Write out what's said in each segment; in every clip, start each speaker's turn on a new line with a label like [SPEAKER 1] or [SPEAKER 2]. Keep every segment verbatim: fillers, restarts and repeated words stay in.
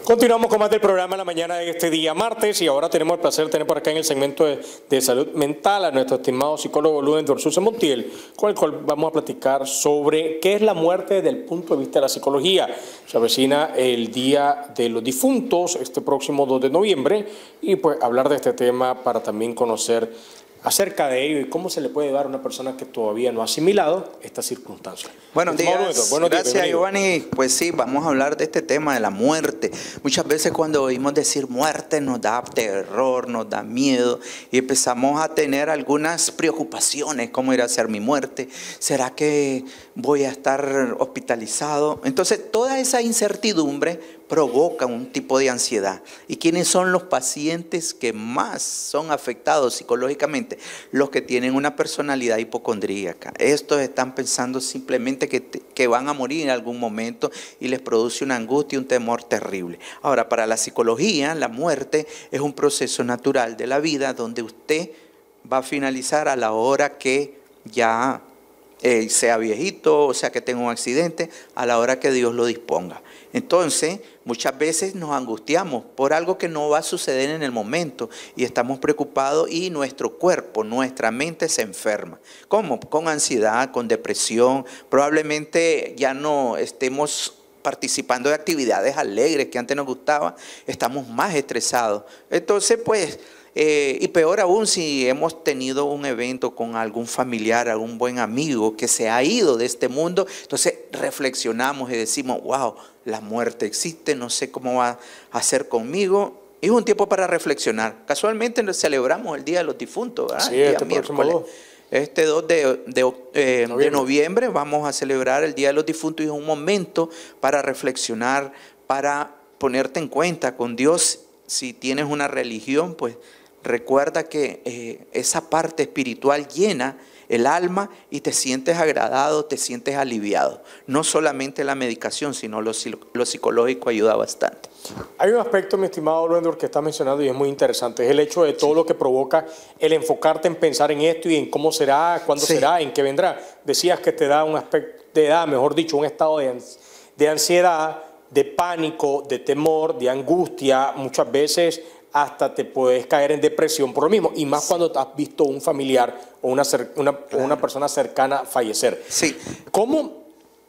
[SPEAKER 1] Continuamos con más del programa en la mañana de este día martes y ahora tenemos el placer de tener por acá en el segmento de, de salud mental a nuestro estimado psicólogo Ludendorff Sousa Montiel, con el cual vamos a platicar sobre qué es la muerte desde el punto de vista de la psicología. Se avecina el Día de los Difuntos este próximo dos de noviembre y pues hablar de este tema para también conocer acerca de ello y cómo se le puede dar a una persona que todavía no ha asimilado esta circunstancia.
[SPEAKER 2] Buenos días,
[SPEAKER 1] Buenos días,
[SPEAKER 2] gracias Giovanni. Pues sí, vamos a hablar de este tema de la muerte. Muchas veces cuando oímos decir muerte nos da terror, nos da miedo y empezamos a tener algunas preocupaciones. ¿Cómo irá a ser mi muerte? ¿Será que voy a estar hospitalizado? Entonces toda esa incertidumbre provoca un tipo de ansiedad. ¿Y quiénes son los pacientes que más son afectados psicológicamente? Los que tienen una personalidad hipocondríaca. Estos están pensando simplemente que, que van a morir en algún momento y les produce una angustia y un temor terrible. Ahora, para la psicología, la muerte es un proceso natural de la vida donde usted va a finalizar a la hora que ya eh, sea viejito, o sea que tenga un accidente, a la hora que Dios lo disponga. Entonces, muchas veces nos angustiamos por algo que no va a suceder en el momento y estamos preocupados y nuestro cuerpo, nuestra mente se enferma. ¿Cómo? Con ansiedad, con depresión, probablemente ya no estemos participando de actividades alegres que antes nos gustaban, estamos más estresados. Entonces, pues, eh, y peor aún si hemos tenido un evento con algún familiar, algún buen amigo que se ha ido de este mundo, entonces reflexionamos y decimos, wow, la muerte existe, no sé cómo va a ser conmigo. Y es un tiempo para reflexionar. Casualmente celebramos el Día de los Difuntos, ¿verdad?
[SPEAKER 1] Sí, este próximo dos.
[SPEAKER 2] Este dos de, de, eh, noviembre. de noviembre vamos a celebrar el Día de los Difuntos y es un momento para reflexionar, para ponerte en cuenta con Dios. Si tienes una religión, pues recuerda que eh, esa parte espiritual llena el alma y te sientes agradado, te sientes aliviado. No solamente la medicación, sino lo, lo psicológico ayuda bastante.
[SPEAKER 1] Hay un aspecto, mi estimado Ludendorff, que está mencionando y es muy interesante. Es el hecho de todo lo que provoca el enfocarte en pensar en esto y en cómo será, cuándo sí. será, en qué vendrá. Decías que te da un aspecto, te da, mejor dicho, un estado de, de ansiedad, de pánico, de temor, de angustia. Muchas veces hasta te puedes caer en depresión por lo mismo, y más sí. cuando has visto un familiar o una, una, claro. una persona cercana fallecer.
[SPEAKER 2] Sí.
[SPEAKER 1] ¿Cómo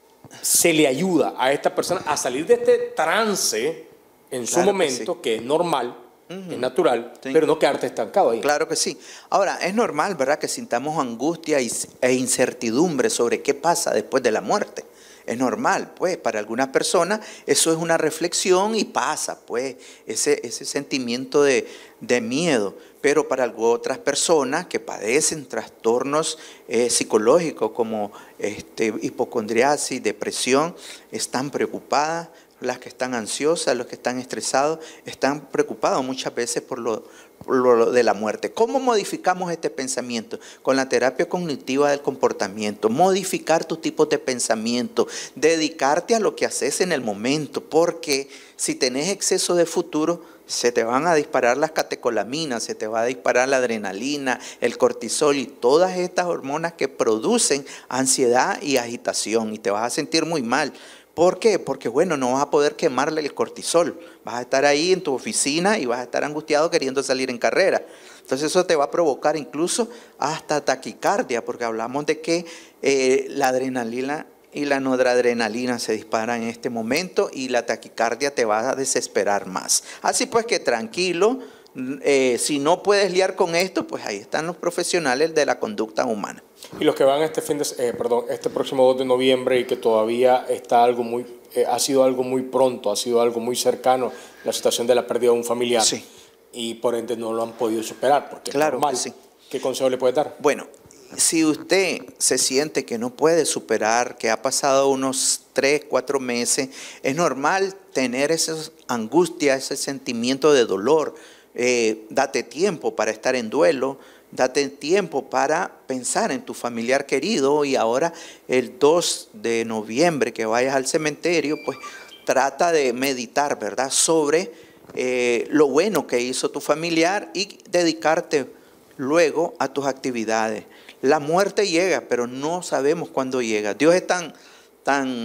[SPEAKER 1] se le ayuda a esta persona a salir de este trance en su claro momento, que, sí. que es normal, uh-huh. es natural, sí. pero no quedarte estancado ahí?
[SPEAKER 2] Claro que sí. Ahora, es normal, ¿verdad?, que sintamos angustia e incertidumbre sobre qué pasa después de la muerte. Es normal, pues, para algunas personas eso es una reflexión y pasa, pues, ese, ese sentimiento de, de miedo. Pero para otras personas que padecen trastornos eh, psicológicos como este, hipocondriasis, depresión, están preocupadas. Las que están ansiosas, los que están estresados, están preocupados muchas veces por lo, por lo de la muerte. ¿Cómo modificamos este pensamiento? Con la terapia cognitiva del comportamiento. Modificar tus tipos de pensamiento. Dedicarte a lo que haces en el momento. Porque si tenés exceso de futuro, se te van a disparar las catecolaminas, se te va a disparar la adrenalina, el cortisol y todas estas hormonas que producen ansiedad y agitación. Y te vas a sentir muy mal. ¿Por qué? Porque, bueno, no vas a poder quemarle el cortisol. Vas a estar ahí en tu oficina y vas a estar angustiado queriendo salir en carrera. Entonces eso te va a provocar incluso hasta taquicardia, porque hablamos de que eh, la adrenalina y la noradrenalina se disparan en este momento y la taquicardia te va a desesperar más. Así pues que tranquilo, eh, si no puedes lidiar con esto, pues ahí están los profesionales de la conducta humana.
[SPEAKER 1] Y los que van este fin de, eh, perdón, este próximo dos de noviembre y que todavía está algo muy, eh, ha sido algo muy pronto, ha sido algo muy cercano, la situación de la pérdida de un familiar.
[SPEAKER 2] Sí.
[SPEAKER 1] Y por ende no lo han podido superar, porque
[SPEAKER 2] claro
[SPEAKER 1] es normal.
[SPEAKER 2] Que sí.
[SPEAKER 1] ¿Qué consejo le puedes dar?
[SPEAKER 2] Bueno, si usted se siente que no puede superar, que ha pasado unos tres, cuatro meses, es normal tener esa angustia, ese sentimiento de dolor. Eh, date tiempo para estar en duelo. Date tiempo para pensar en tu familiar querido y ahora el dos de noviembre que vayas al cementerio, pues trata de meditar, ¿verdad?, sobre eh, lo bueno que hizo tu familiar y dedicarte luego a tus actividades. La muerte llega, pero no sabemos cuándo llega. Dios es tan, tan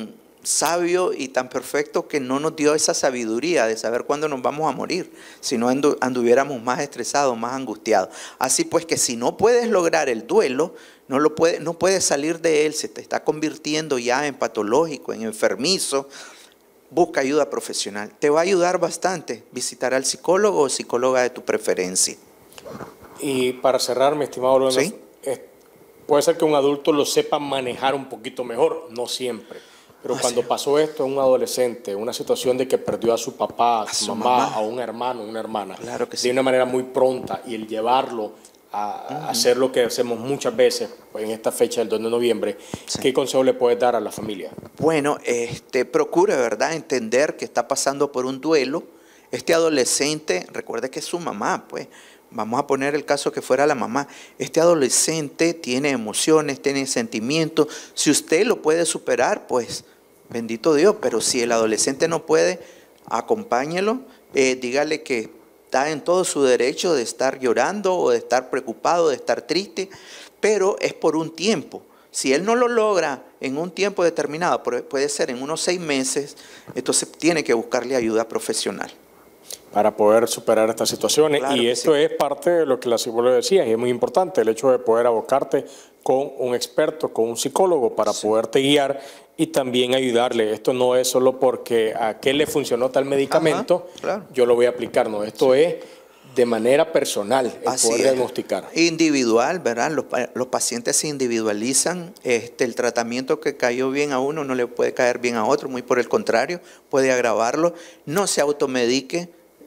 [SPEAKER 2] sabio y tan perfecto que no nos dio esa sabiduría de saber cuándo nos vamos a morir, si no andu anduviéramos más estresados, más angustiados. Así pues que si no puedes lograr el duelo, no, lo puede, no puedes salir de él, se te está convirtiendo ya en patológico, en enfermizo, busca ayuda profesional. Te va a ayudar bastante visitar al psicólogo o psicóloga de tu preferencia.
[SPEAKER 1] Y para cerrar, mi estimado Luendo,
[SPEAKER 2] ¿Sí?
[SPEAKER 1] puede ser que un adulto lo sepa manejar un poquito mejor, no siempre. Pero
[SPEAKER 2] Ah,
[SPEAKER 1] cuando
[SPEAKER 2] sí.
[SPEAKER 1] pasó esto en un adolescente, una situación de que perdió a su papá, a su,
[SPEAKER 2] A su
[SPEAKER 1] mamá,
[SPEAKER 2] mamá.
[SPEAKER 1] a un hermano, una hermana,
[SPEAKER 2] Claro que
[SPEAKER 1] de
[SPEAKER 2] sí.
[SPEAKER 1] una manera muy pronta, y el llevarlo a, a hacer lo que hacemos muchas veces pues, en esta fecha del dos de noviembre,
[SPEAKER 2] Sí.
[SPEAKER 1] ¿qué consejo le puedes dar a la familia?
[SPEAKER 2] Bueno, este, procure, ¿verdad?, entender que está pasando por un duelo. Este adolescente, recuerde que es su mamá, pues, vamos a poner el caso que fuera la mamá. Este adolescente tiene emociones, tiene sentimientos. Si usted lo puede superar, pues, bendito Dios. Pero si el adolescente no puede, acompáñelo, eh, dígale que está en todo su derecho de estar llorando o de estar preocupado, de estar triste, pero es por un tiempo. Si él no lo logra en un tiempo determinado, puede ser en unos seis meses, entonces tiene que buscarle ayuda profesional.
[SPEAKER 1] Para poder superar estas situaciones.
[SPEAKER 2] Claro
[SPEAKER 1] y
[SPEAKER 2] que
[SPEAKER 1] esto
[SPEAKER 2] sí.
[SPEAKER 1] es parte de lo que la psicóloga decía, y es muy importante el hecho de poder abocarte con un experto, con un psicólogo, para
[SPEAKER 2] Sí.
[SPEAKER 1] poderte guiar y también ayudarle. Esto no es solo porque a qué le funcionó tal medicamento,
[SPEAKER 2] Ajá, claro.
[SPEAKER 1] yo lo voy a aplicar, no, esto es de manera personal, el
[SPEAKER 2] Así
[SPEAKER 1] poder
[SPEAKER 2] es.
[SPEAKER 1] diagnosticar.
[SPEAKER 2] Individual, ¿verdad? Los, los pacientes se individualizan. Este, el tratamiento que cayó bien a uno no le puede caer bien a otro, muy por el contrario, puede agravarlo. No se automedique.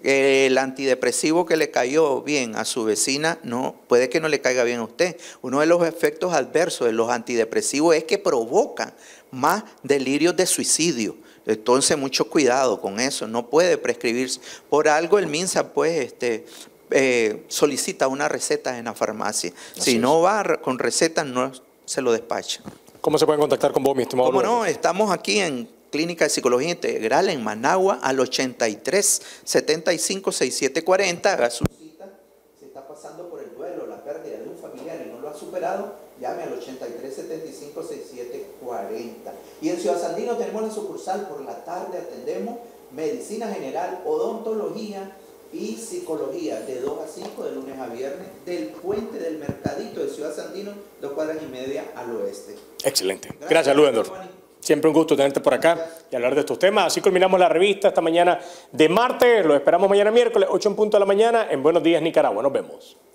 [SPEAKER 2] El antidepresivo que le cayó bien a su vecina, no, puede que no le caiga bien a usted. Uno de los efectos adversos de los antidepresivos es que provocan más delirios de suicidio. Entonces, mucho cuidado con eso, no puede prescribirse. Por algo el MINSA, pues, este, eh, solicita una receta en la farmacia.
[SPEAKER 1] Así
[SPEAKER 2] Si
[SPEAKER 1] es.
[SPEAKER 2] no va con receta, no se lo despacha.
[SPEAKER 1] ¿Cómo se pueden contactar con vos, mi estimado
[SPEAKER 2] ¿Cómo
[SPEAKER 1] Luendo?
[SPEAKER 2] no? Estamos aquí en Clínica de Psicología Integral en Managua al ochenta y tres, setenta y cinco, sesenta y siete cuarenta. Haga su cita. Si está pasando por el duelo, la pérdida de un familiar y no lo ha superado, llame al ochenta y tres, setenta y cinco, sesenta y siete cuarenta. Y en Ciudad Sandino tenemos la sucursal. Por la tarde atendemos medicina general, odontología y psicología de dos a cinco de lunes a viernes, del puente del Mercadito de Ciudad Sandino, dos cuadras y media al oeste.
[SPEAKER 1] Excelente.
[SPEAKER 2] Gracias,
[SPEAKER 1] Gracias, Luendorf.
[SPEAKER 2] Giovanni.
[SPEAKER 1] Siempre un gusto tenerte por acá y hablar de estos temas. Así culminamos la revista esta mañana de martes. Lo esperamos mañana miércoles, ocho en punto de la mañana, en Buenos Días, Nicaragua. Nos vemos.